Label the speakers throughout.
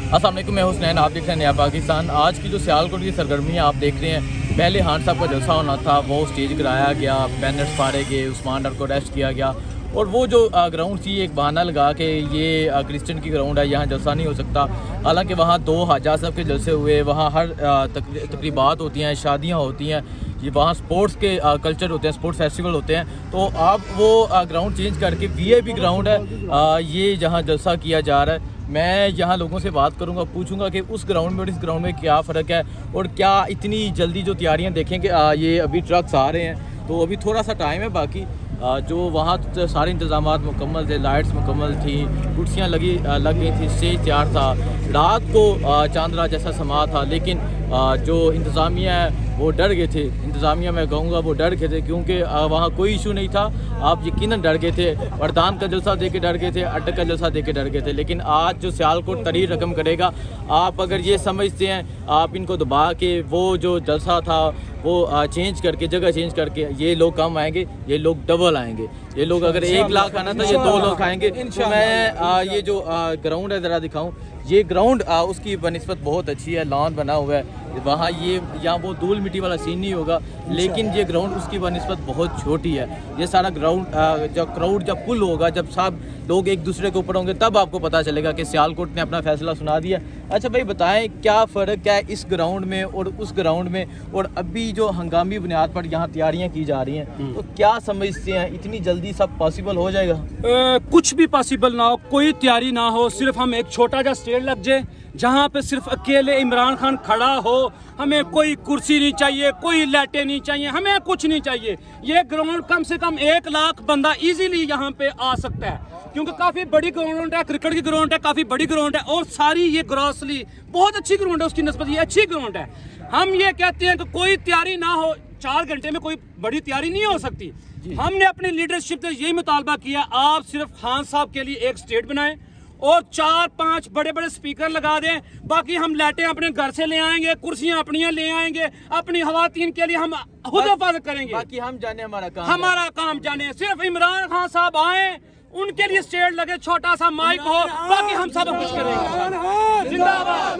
Speaker 1: अस्सलाम वालेकुम, मैं हुसनैन, आप देख रहे हैं नया पाकिस्तान। आज की जो सियालकोट की सरगर्मियाँ आप देख रहे हैं, पहले खान साहब का जलसा होना था, वो स्टेज गिराया गया, बैनर्स फाड़े गए, उस्मान डार को अरेस्ट किया गया और वो जो ग्राउंड थी एक बहाना लगा के ये क्रिश्चियन की ग्राउंड है, यहाँ जलसा नहीं हो सकता। हालांकि वहाँ 2 हाजा साहब के जलसे हुए, वहाँ हर तकरीबात होती हैं, शादियाँ होती हैं, ये वहाँ स्पोर्ट्स के कल्चर होते हैं, स्पोर्ट्स फेस्टिवल होते हैं। तो आप वो ग्राउंड चेंज करके वीआईपी ग्राउंड है, ये जहाँ जलसा किया जा रहा है। मैं यहाँ लोगों से बात करूँगा, पूछूंगा कि उस ग्राउंड में और इस ग्राउंड में क्या फ़र्क है और क्या इतनी जल्दी जो तैयारियाँ देखेंगे, ये अभी ट्रक्स आ रहे हैं तो अभी थोड़ा सा टाइम है बाकी। जो वहाँ तो सारे इंतज़ामात मुकम्मल थे, लाइट्स मुकम्मल थी, कुर्सियाँ लग गई थी, स्टेज तैयार था, रात को चांदरा जैसा समा था। लेकिन जो इंतज़ामिया है वो डर गए थे, इंतज़ामिया मैं कहूँगा वो डर गए थे, क्योंकि वहाँ कोई इशू नहीं था। आप यकीनन डर गए थे, वरदान का जलसा दे के डर गए थे, अटक का जलसा दे के डर गए थे। लेकिन आज जो सियालकोट तरीर रकम करेगा, आप अगर ये समझते हैं आप इनको दबा के वो जो जलसा था वो चेंज करके, जगह चेंज करके, ये लोग कम आएंगे, ये लोग डबल आएंगे। ये लोग अगर 1 लाख आना था, ये 2 लाख आएंगे। तो मैं ये जो ग्राउंड है ज़रा दिखाऊं, ये ग्राउंड उसकी बनस्बत बहुत अच्छी है, लॉन बना हुआ है वहाँ। ये यहाँ वो धूल मिट्टी वाला सीन नहीं होगा, लेकिन ये ग्राउंड उसकी बनस्बत बहुत छोटी है। ये सारा ग्राउंड जब क्राउड जब फुल होगा, जब सब लोग एक दूसरे के ऊपर होंगे, तब आपको पता चलेगा कि सियालकोट ने अपना फैसला सुना दिया। अच्छा भाई बताएं, क्या फ़र्क है इस ग्राउंड में और उस ग्राउंड में, और अभी जो हंगामी बुनियाद पर यहाँ तैयारियाँ की जा रही हैं, तो क्या समझते हैं इतनी जल्दी सब पॉसिबल हो जाएगा?
Speaker 2: कुछ भी पॉसिबल ना हो, कोई तैयारी ना हो, सिर्फ हम एक छोटा सा स्टेज लग जाए जहाँ पे सिर्फ अकेले इमरान खान खड़ा हो। हमें कोई कुर्सी नहीं चाहिए, कोई लाइटें नहीं चाहिए, हमें कुछ नहीं चाहिए। ये ग्राउंड कम से कम 1 लाख बंदा इजीली यहाँ पे आ सकता है, क्योंकि काफी बड़ी ग्राउंड है, क्रिकेट की ग्राउंड है, काफी बड़ी ग्राउंड है और सारी ये ग्रॉसली बहुत अच्छी ग्राउंड है, उसकी निस्बत ये अच्छी ग्राउंड है। हम ये कहते हैं कि कोई तैयारी ना हो, 4 घंटे में कोई बड़ी तैयारी नहीं हो सकती। हमने अपनी लीडरशिप से यही मुतालबा किया, आप सिर्फ खान साहब के लिए एक स्टेज बनाएं और 4-5 बड़े बड़े स्पीकर लगा दें। बाकी हम लाइटें अपने घर से ले आएंगे, कुर्सियां अपनी ले आएंगे, अपनी खवातीन के लिए हम खुद हिफाजत करेंगे।
Speaker 1: बाकी हम जाने हमारा
Speaker 2: काम जाने। सिर्फ इमरान खान साहब आए, उनके लिए स्टेज लगे, छोटा सा माइक हो, बाकी हम सब कुछ करेंगे। जिंदाबाद।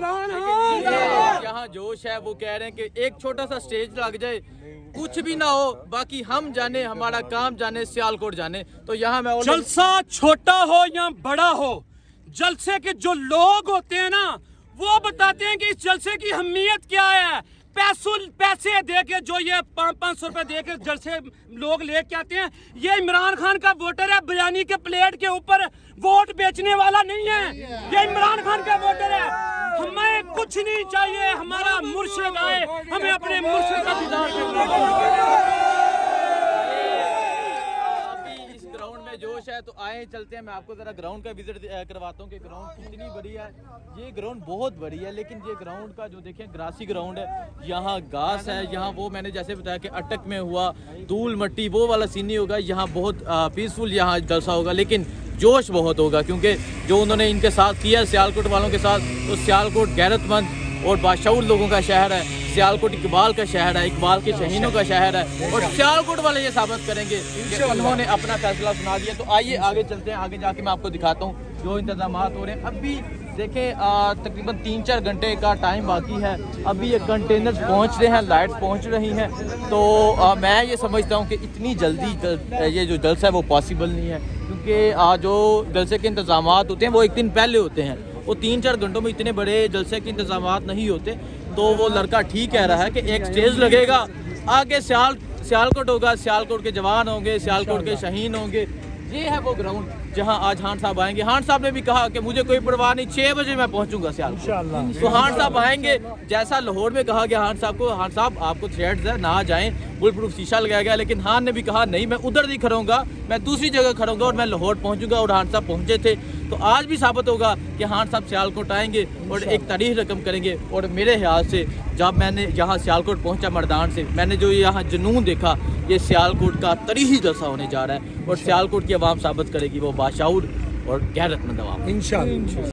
Speaker 1: यहाँ जोश है, वो कह रहे हैं कि एक छोटा सा स्टेज लग जाए, कुछ भी ना हो, बाकी हम जाने, हमारा काम जाने, सियालकोट जाने। तो यहाँ मैं
Speaker 2: जलसा छोटा हो या बड़ा हो, जलसे के जो लोग होते हैं ना, वो बताते हैं कि इस जलसे की अहमियत क्या है। पैसे दे के जो ये 500 रुपए दे के जलसे लोग लेके आते हैं, ये इमरान खान का वोटर है, बिरयानी के प्लेट के ऊपर वोट बेचने वाला नहीं है, ये इमरान खान का वोटर है। हमें कुछ नहीं चाहिए, हमारा मुर्शिद आए, हमें अपने मुर्शिद का दीदार करना है।
Speaker 1: जोश है तो आए चलते हैं, मैं आपको जरा ग्राउंड का विजिट करवाता हूँ कि ग्राउंड कितनी बड़ी है। ये ग्राउंड बहुत बड़ी है, लेकिन ये ग्राउंड का जो देखें ग्रासी ग्राउंड है, यहाँ घास है, यहाँ वो मैंने जैसे बताया कि अटक में हुआ धूल मट्टी वो वाला सीन नहीं होगा। यहाँ बहुत पीसफुल यहाँ जलसा होगा, लेकिन जोश बहुत होगा, क्योंकि जो उन्होंने इनके साथ किया सियालकोट वालों के साथ, तो सियालकोट गैरतमंद और बाशऊर लोगों का शहर है, सियालकोट इकबाल का शहर है, इकबाल के शहीनों का शहर है, और सियालकोट वाले ये साबित करेंगे कि उन्होंने अपना फैसला सुना दिया। तो आइए आगे चलते हैं, आगे जाके मैं आपको दिखाता हूँ जो इंतजामात हो रहे हैं। अभी देखें तकरीबन 3-4 घंटे का टाइम बाकी है, अभी ये कंटेनर्स पहुँच रहे हैं, लाइट्स पहुँच रही हैं। तो मैं ये समझता हूँ कि इतनी जल्दी ये जो जलसा है वो पॉसिबल नहीं है, क्योंकि जो जलसे के इंतजामात होते हैं वो 1 दिन पहले होते हैं, वो 3-4 घंटों में इतने बड़े जलसे के इंतजामात नहीं होते। तो वो लड़का ठीक कह रहा है कि एक स्टेज लगेगा, आगे सियालकोट होगा, सियालकोट के जवान होंगे, सियालकोट के शहीन होंगे। ये है वो ग्राउंड जहां आज खान साहब आएंगे। खान साहब ने भी कहा कि मुझे कोई परवाह नहीं, 6 बजे मैं पहुंचूंगा सियालकोट। तो खान साहब आएंगे, जैसा लाहौर में कहा गया खान साहब को, खान साहब आपको थ्रेड्स है, ना जाएं, बुलेट प्रूफ शीशा लगाया गया, लेकिन खान ने भी कहा नहीं, मैं उधर नहीं खड़ूंगा, मैं दूसरी जगह खड़ूंगा और मैं लाहौर पहुंचूंगा। और खान साहब पहुंचे थे। तो आज भी साबित होगा कि खान साहब सियालकोट आएंगे और एक तारीख रकम करेंगे। और मेरे ख्याल से जब मैंने यहाँ सियालकोट पहुँचा मर्दान से, मैंने जो यहाँ जुनून देखा, ये सियालकोट का तरीही जलसा होने जा रहा है और सियालकोट की आवाम साबित करेगी वो बाशऊर और गैरतमंद आवाम इंशाअल्लाह।